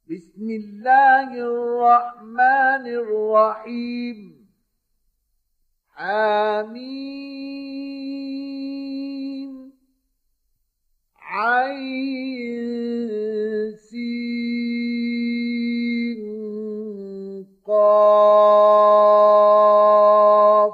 بسم الله الرحمن الرحيم. حميم عين سين قاف.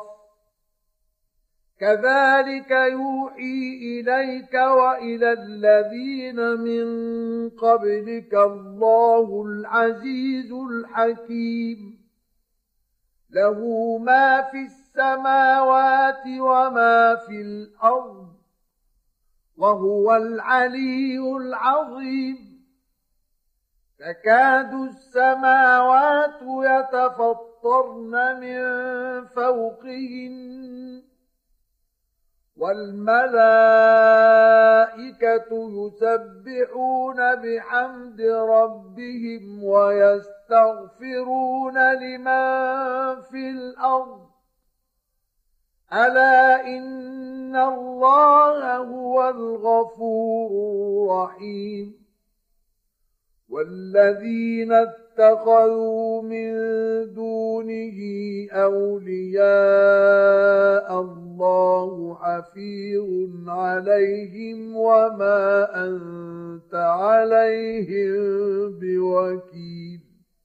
كذلك يوحي إليك وإلى الذين من قبلك الله العزيز الحكيم. له ما في السماوات وما في الأرض وهو العلي العظيم. تكاد السماوات يتفطرن من فوقهن والملائكة يسبحون بحمد ربهم ويستغفرون لمن في الأرض. ألا إن الله هو الغفور الرحيم. والذين اتخذوا من دونه أولياء الله حفيظ عليهم وما أنت عليهم بوكيل.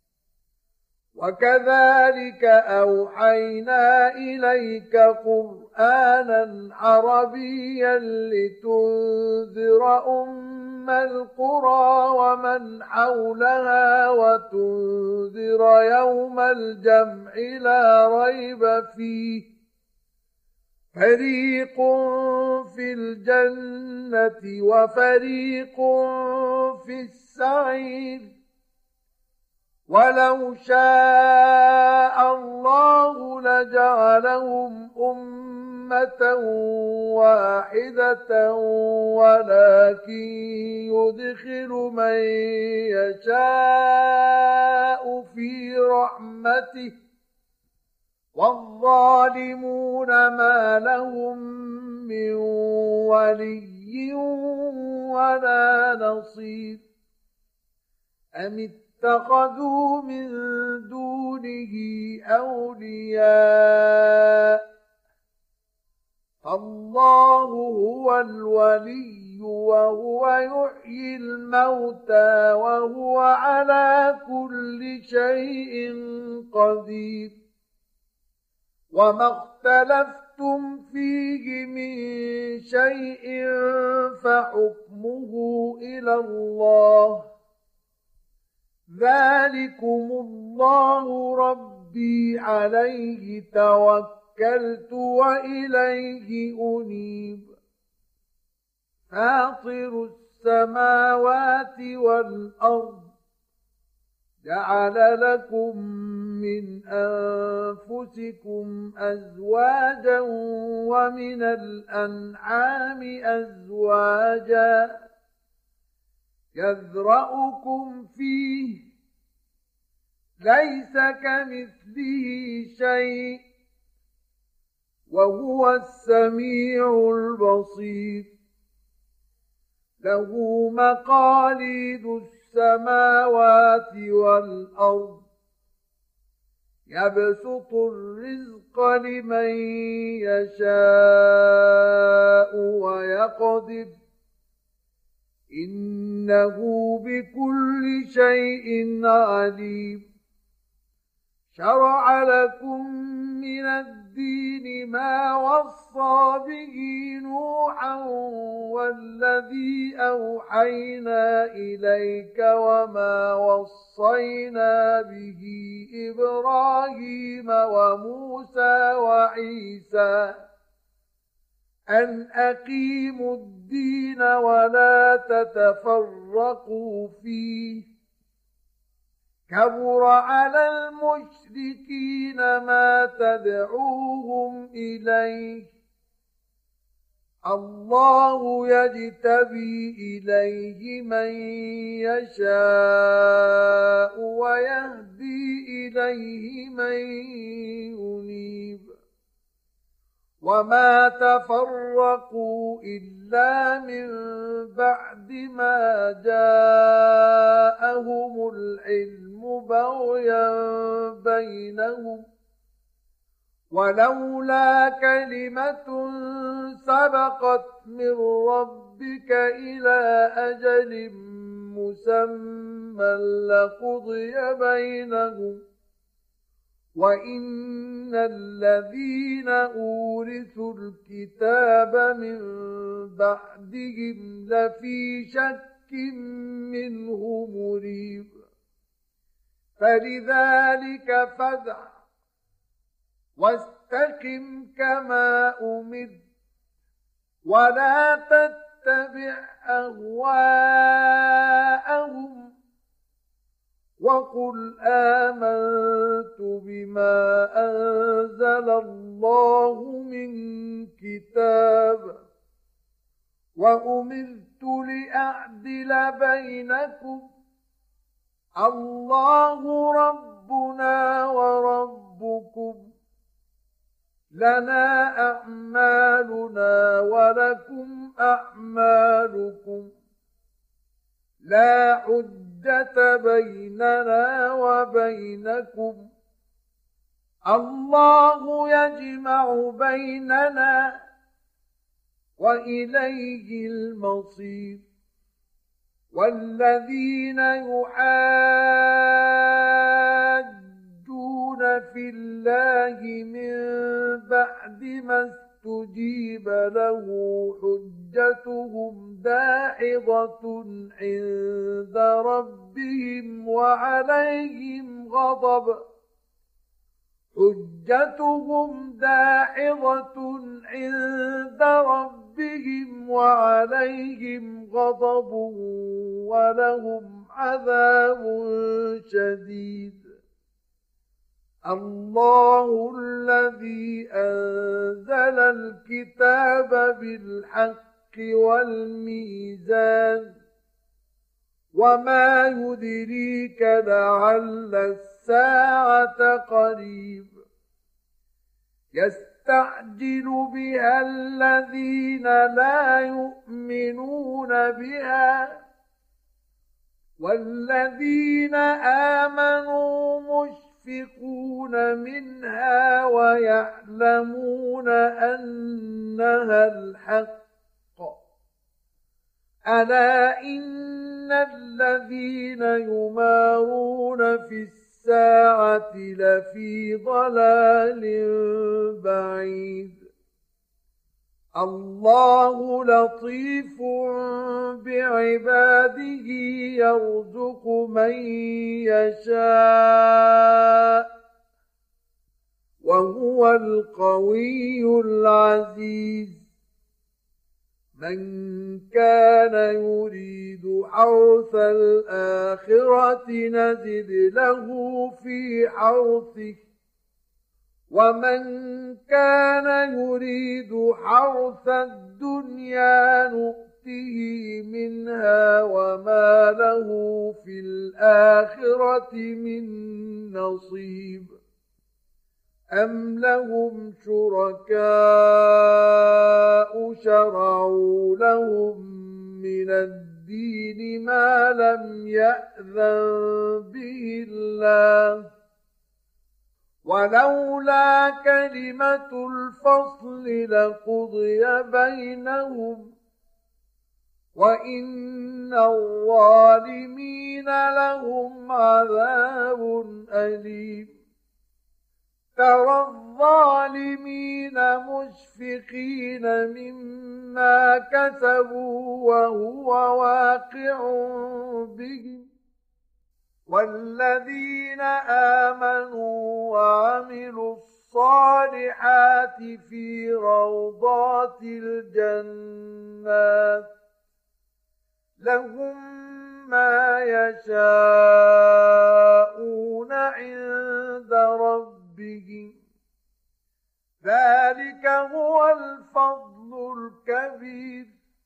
وكذلك أوحينا إليك قرآنا عربيا لتنذر القرى ومن حولها وتنذر يوم الجمع لا ريب فيه. فريق في الجنة وفريق في السعير. ولو شاء الله لجعلهم أمة واحدة ولكن يدخل من يشاء في رحمته. والظالمون ما لهم من ولي ولا نصير. أم اتخذوا من دونه أولياء فالله هو الولي وهو يحيي الموتى وهو على كل شيء قدير. وما اختلفتم فيه من شيء فحكمه إلى الله. ذلكم الله ربي عليه توكلت وإليه أنيب. فاطر السماوات والأرض جعل لكم من أنفسكم أزواجا ومن الأنعام أزواجا يذرأكم فيه ليس كمثله شيء وهو السميع البصير. له مقاليد السماوات والأرض يبسط الرزق لمن يشاء ويقدر إنه بكل شيء عليم. شرع لكم من الدين ما وصى به نوحا والذي أوحينا إليك وما وصينا به إبراهيم وموسى وعيسى أن أقيموا الدين ولا تتفرقوا فيه. كبر على المشركين ما تدعوهم إليه. الله يجتبي إليه من يشاء ويهدي إليه من ينيب. وما تفرقوا إلا من بعد ما جاءهم العلم بينهم ولولا كلمة سبقت من ربك إلى أجل مسمى لقضي بينهم وإن الذين أورثوا الكتاب من بعدهم لفي شك منه مريب فلذلك فادع واستقم كما أمرت ولا تتبع أهواءهم وقل آمنت بما أنزل الله من كتاب وأمرت لأعدل بينكم الله ربنا وربكم لنا أعمالنا ولكم أعمالكم لا حجة بيننا وبينكم الله يجمع بيننا وإليه المصير والذين يحاجون في الله من بعد ما استجيب له حجتهم داحضة عند ربهم وعليهم غضب عند ربهم وعليهم غضب ولهم عذاب شديد الله الذي أنزل الكتاب بالحق والميزان وما يدريك لعل الساعة قريب يستعجل بها الذين لا يؤمنون بها والذين آمنوا مشفقون منها ويعلمون أنها الحق ألا إن الذين يمارون في الساعة لفي ضلال بعيد الله لطيف بعباده يرزق من يشاء وهو القوي العزيز من كان يريد حرث الآخرة نزد له في حرثه ومن كان يريد حرث الدنيا نؤته منها وما له في الآخرة من نصيب أم لهم شركاء شرعوا لهم من الدين ما لم يأذن به الله ولولا كلمة الفصل لقضي بينهم وإن الظالمين لهم عذاب أليم ترى الظالمين مشفقين مما كسبوا وهو واقع بهم والذين آمنوا وعملوا الصالحات في روضات الجنات لهم ما يشاءون عند ربهم ذلك هو الفضل الكبير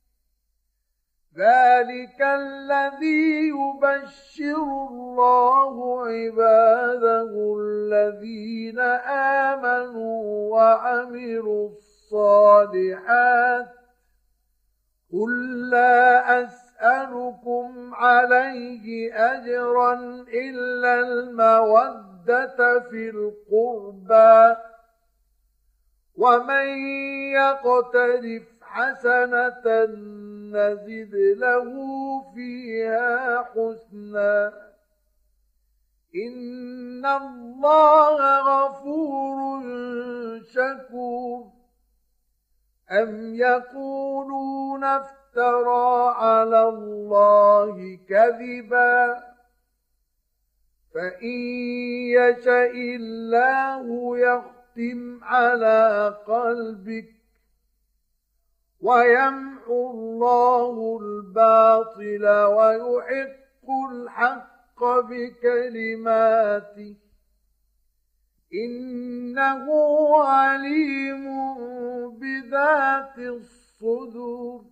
ذلك الذي يبشر الله عباده الذين آمنوا وعملوا الصالحات قل لا أسألكم عليه أجرا إلا المودة المودة في القربى ومن يقترف حسنة نزد له فيها حسنا إن الله غفور شكور أم يقولون افترى على الله كذبا فإن يشأ الله يختم على قلبك ويمحو الله الباطل ويحق الحق بكلماته إنه عليم بذات الصدور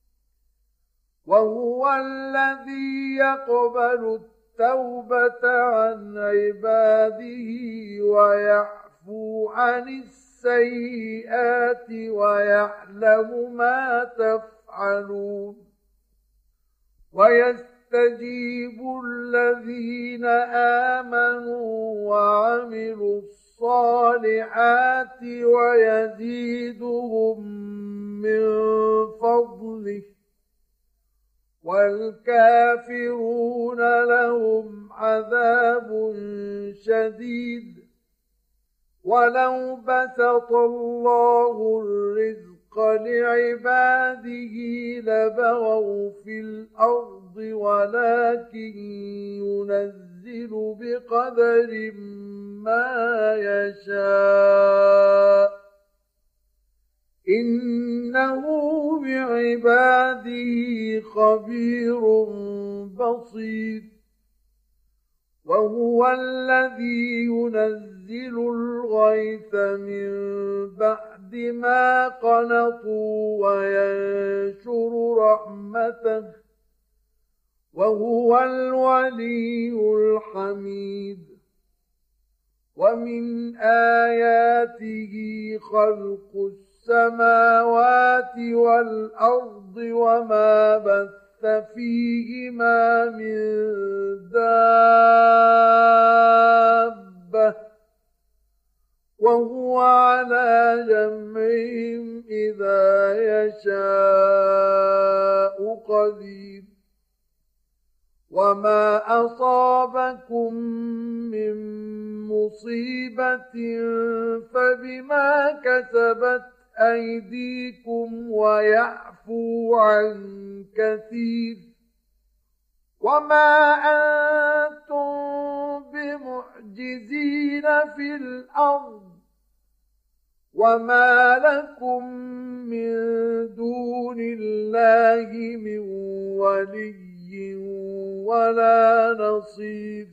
وهو الذي يقبل التوبة عن عباده ويعفو عن السيئات ويعلم ما تفعلون ويستجيب الذين آمنوا وعملوا الصالحات ويزيدهم من فضله والكافرون لهم عذاب شديد ولو بسط الله الرزق لعباده لبغوا في الأرض ولكن ينزل بقدر ما يشاء إنه بعباده خبير بصير وهو الذي ينزل الغيث من بعد ما قنطوا وينشر رحمته وهو الولي الحميد ومن آياته خلق السماوات والأرض وما بث فيهما من دابة وهو على جمعهم إذا يشاء قدير وما أصابكم من مصيبة فبما كسبت أيديكم ويعفو عن كثير وما أنتم بمعجزين في الأرض وما لكم من دون الله من ولي ولا نصير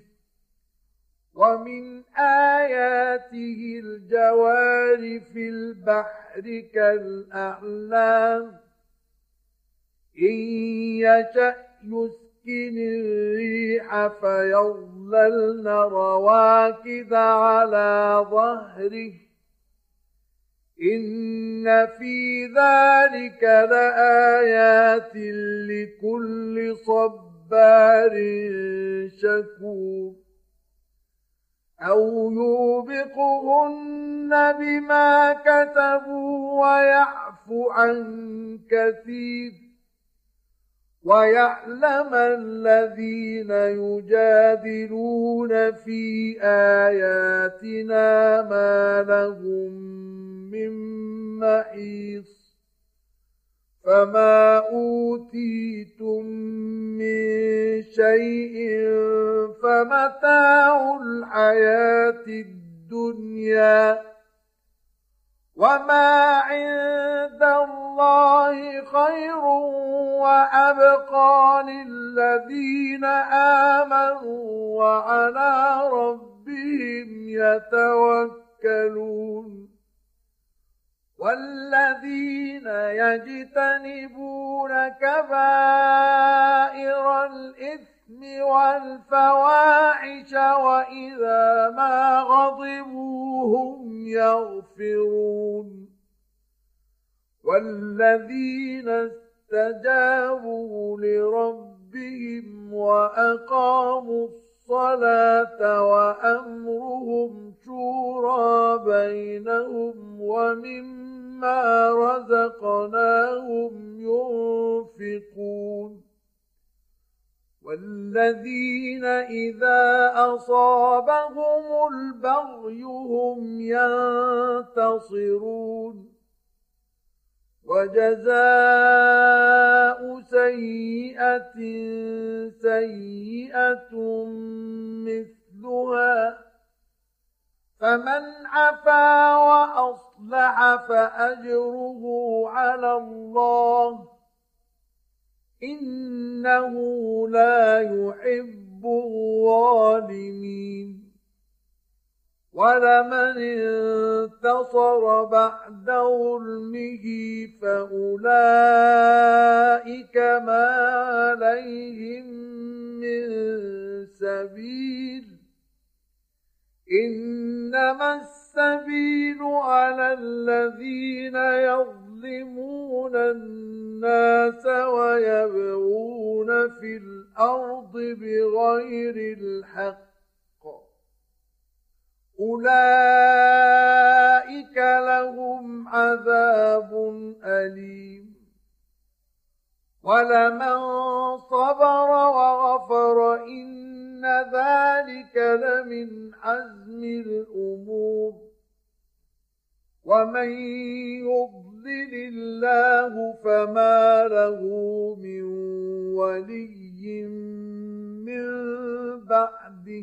ومن آياته الجوار في البحر كالأعلام إن يشأ يسكن الريح فيظللن رواكد على ظهره إن في ذلك لآيات لكل صبار شكور أو يوبقهن بما كتبوا ويعفو عن كثير ويعلم الذين يجادلون في آياتنا ما لهم من محيص فما أوتيتم من شيء فمتاع الحياة الدنيا وما عند الله خير وأبقى للذين آمنوا وعلى ربهم يتوكلون والذين يجتنبون كبائر الإثم والفواحش وإذا ما غضبوا هم يغفرون والذين استجابوا لربهم وأقاموا الصلاة وأمرهم شورى بينهم ومما رزقناهم ينفقون والذين إذا أصابهم البغي هم ينتصرون وجزاء سيئة سيئة مثلها فمن عفا وأصلح فأجره على الله إنه لا يحب الظالمين ولمن انتصر بعد ظلمه فأولئك ما عليهم من سبيل إنما السبيل على الذين يظلمون الناس ويبغون في الأرض بغير الحق أولئك لهم عذاب أليم ولمن صبر وغفر إن ذلك لمن عزم الأمور ومن يضلل الله فما له من ولي من بعده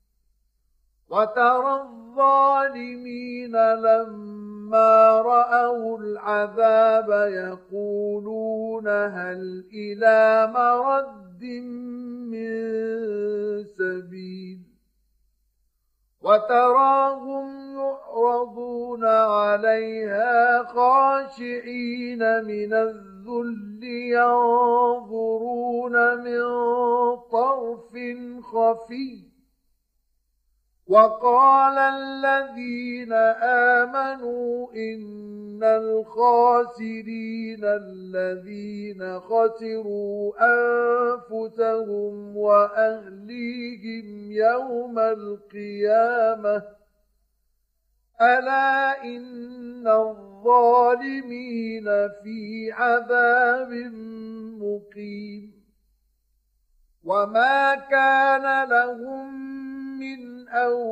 وترى الظالمين لما رأوا العذاب يقولون هل إلى مرد من سبيل وتراهم يعرضون عليها خاشعين من الذل ينظرون من طرف خفي وقال الذين آمنوا إن الخاسرين الذين خسروا أنفسهم وأهليهم يوم القيامة ألا إن الظالمين في عذاب مقيم وما كان لهم من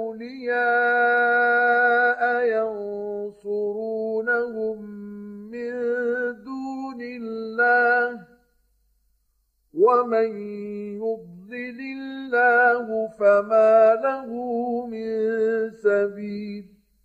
أولياء ينصرونهم من دون الله ومن يضلل الله فما له من سبيل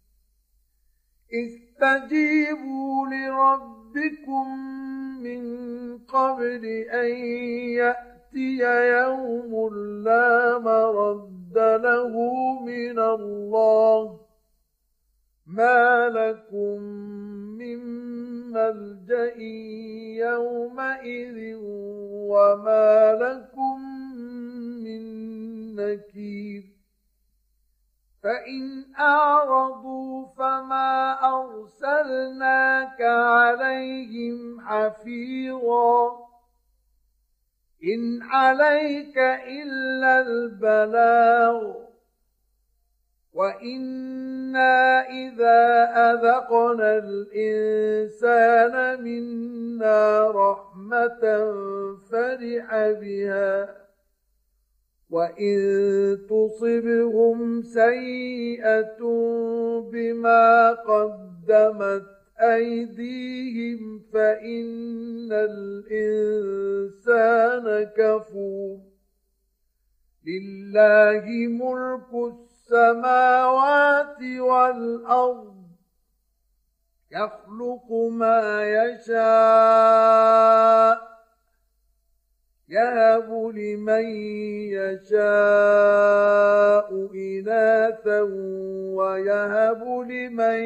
استجيبوا لربكم من قبل أن يأتي يوم لا مرد له من الله ما لكم من ملجأ يومئذ وما لكم من نكير فإن أعرضوا فما أرسلناك عليهم حفيظا إن عليك إلا البلاغ وإنا إذا أذقنا الإنسان منا رحمة فرح بها وإن تصبهم سيئة بما قدمت أيديهم فإن الإنسان كفور لله ملك السماوات والأرض يخلق ما يشاء يهب لمن يشاء إناثا ويهب لمن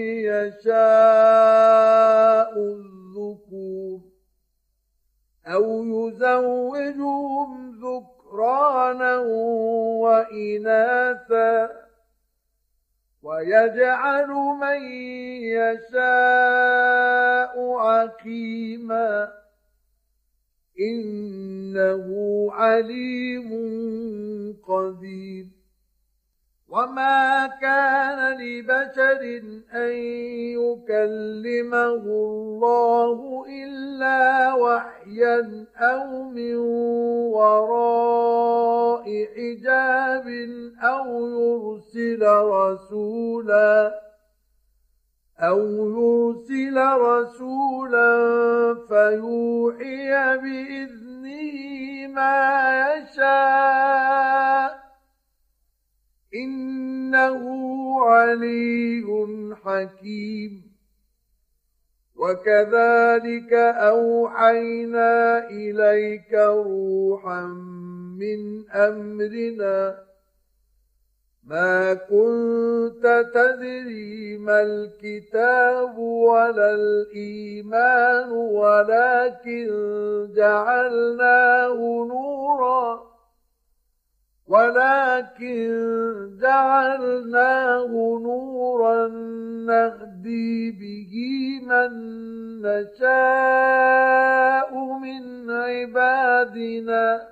يشاء الذكور أو يزوجهم ذكرانا وإناثا ويجعل من يشاء عقيما إنه عليم قدير. قدير. وما كان لبشر أن يكلمه الله إلا وحيا أو من وراء حجاب أو يرسل رسولا فيوحي بإذنه ما يشاء إنه علي حكيم. وكذلك أوحينا إليك روحا من أمرنا ما كنت تدري ما الكتاب ولا الإيمان ولكن جعلناه نورا نهدي به من نشاء من عبادنا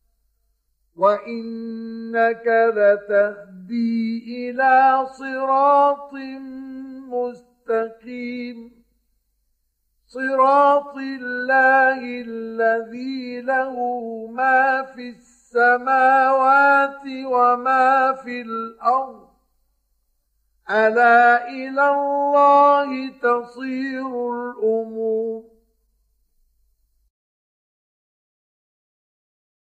وإنك لتهدي إلى صراط مستقيم صراط الله الذي له ما في السماوات وما في الأرض ألا إلى الله تصير الأمور.